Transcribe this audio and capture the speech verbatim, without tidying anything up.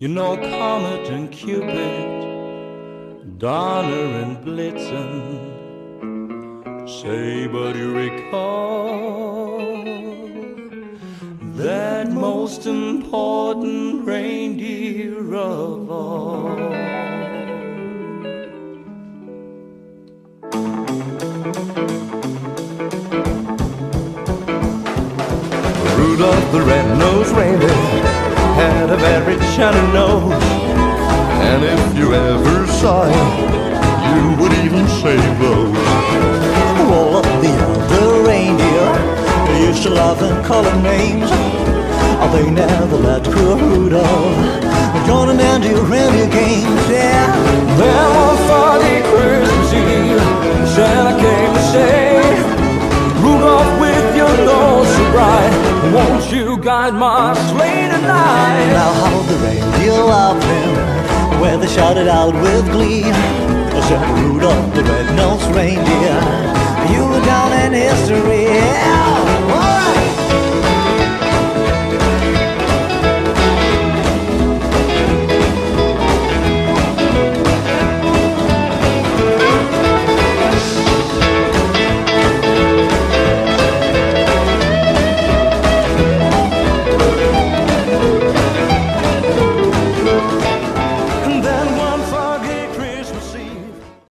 You know Comet and Cupid, Donner and Blitzen. Say, but you recall that most important reindeer of all. Rudolph the red-nosed reindeer had a very shiny nose, and if you ever saw him, you would even say those. All of the other reindeer, they used to laugh and call him names. Oh, they never let poor Rudolph join them in the reindeer games. Yeah. Then one foggy Christmas Eve, Santa came to say, Rudolph, with your nose so bright, won't you guide my sleigh tonight? Now how the reindeer loved him when they shouted out with glee, said Rudolph the red-nosed reindeer, you were down in history.